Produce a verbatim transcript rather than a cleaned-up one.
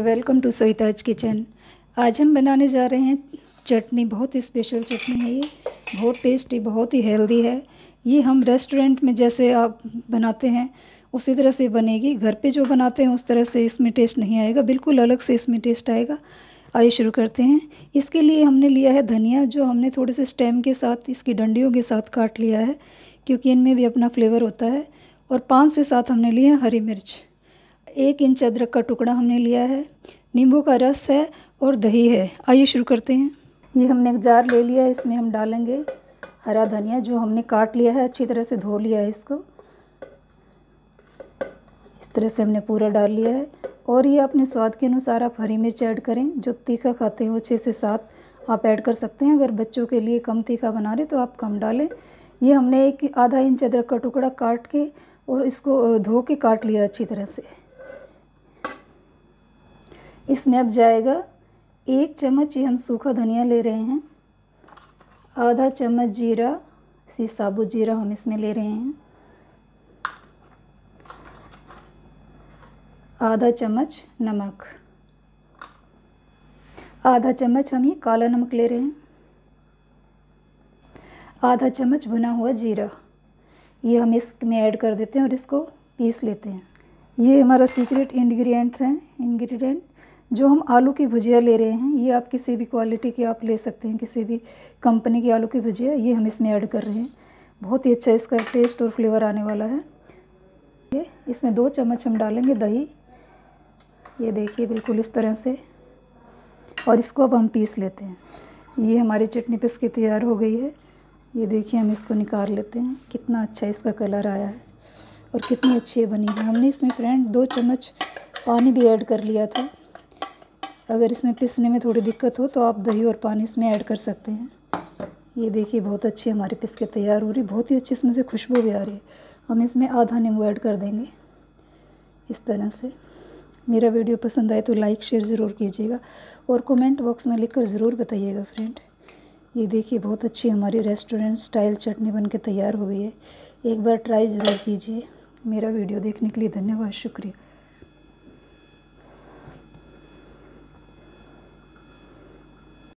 Welcome to Savita's kitchen. आज हम बनाने जा रहे हैं चटनी। बहुत ही स्पेशल चटनी है ये, बहुत टेस्टी, बहुत ही हेल्दी है। ये हम रेस्टोरेंट में जैसे आप बनाते हैं उसी तरह से बनेगी। घर पे जो बनाते हैं उस तरह से इसमें टेस्ट नहीं आएगा, बिल्कुल अलग से इसमें टेस्ट आएगा। आइए शुरू करते हैं। इसके लिए हमने लिया है धनिया, जो हमने थोड़े से स्टेम के साथ, इसकी डंडियों के साथ काट लिया है, क्योंकि इनमें भी अपना फ्लेवर होता है। और पाँच से सात हमने लिए हैं हरी मिर्च। एक इंच अदरक का टुकड़ा हमने लिया है, नींबू का रस है और दही है। आइए शुरू करते हैं। ये हमने एक जार ले लिया है, इसमें हम डालेंगे हरा धनिया, जो हमने काट लिया है, अच्छी तरह से धो लिया है इसको। इस तरह से हमने पूरा डाल लिया है। और ये अपने स्वाद के अनुसार आप हरी मिर्च ऐड करें। जो तीखा खाते हैं वो छः से सात आप ऐड कर सकते हैं। अगर बच्चों के लिए कम तीखा बना रहे तो आप कम डालें। ये हमने एक आधा इंच अदरक का टुकड़ा काट के और इसको धो के काट लिया अच्छी तरह से। इसमें अब जाएगा एक चम्मच, ये हम सूखा धनिया ले रहे हैं। आधा चम्मच जीरा, सी साबुत जीरा हम इसमें ले रहे हैं। आधा चम्मच नमक, आधा चम्मच हम ये काला नमक ले रहे हैं। आधा चम्मच भुना हुआ जीरा, ये हम इसमें ऐड कर देते हैं और इसको पीस लेते हैं। ये हमारा सीक्रेट इंग्रेडिएंट्स हैं इंग्रेडिएंट जो हम आलू की भुजिया ले रहे हैं। ये आप किसी भी क्वालिटी की आप ले सकते हैं, किसी भी कंपनी की आलू की भुजिया, ये हम इसमें ऐड कर रहे हैं। बहुत ही अच्छा इसका टेस्ट और फ्लेवर आने वाला है। ये इसमें दो चम्मच हम डालेंगे दही, ये देखिए बिल्कुल इस तरह से। और इसको अब हम पीस लेते हैं। ये हमारी चटनी पिस के तैयार हो गई है। ये देखिए हम इसको निकाल लेते हैं। कितना अच्छा इसका कलर आया है और कितनी अच्छी बनी है। हमने इसमें फ्रेंड दो चम्मच पानी भी ऐड कर लिया था। अगर इसमें पीसने में थोड़ी दिक्कत हो तो आप दही और पानी इसमें ऐड कर सकते हैं। ये देखिए बहुत अच्छी हमारी पिस के तैयार हो रही, बहुत ही अच्छी इसमें से खुशबू भी आ रही है। हम इसमें आधा नींबू ऐड कर देंगे इस तरह से। मेरा वीडियो पसंद आए तो लाइक शेयर ज़रूर कीजिएगा और कमेंट बॉक्स में लिखकर ज़रूर बताइएगा फ्रेंड। ये देखिए बहुत अच्छी हमारी रेस्टोरेंट स्टाइल चटनी बनके तैयार हो गई है। एक बार ट्राई ज़रूर कीजिए। मेरा वीडियो देखने के लिए धन्यवाद, शुक्रिया।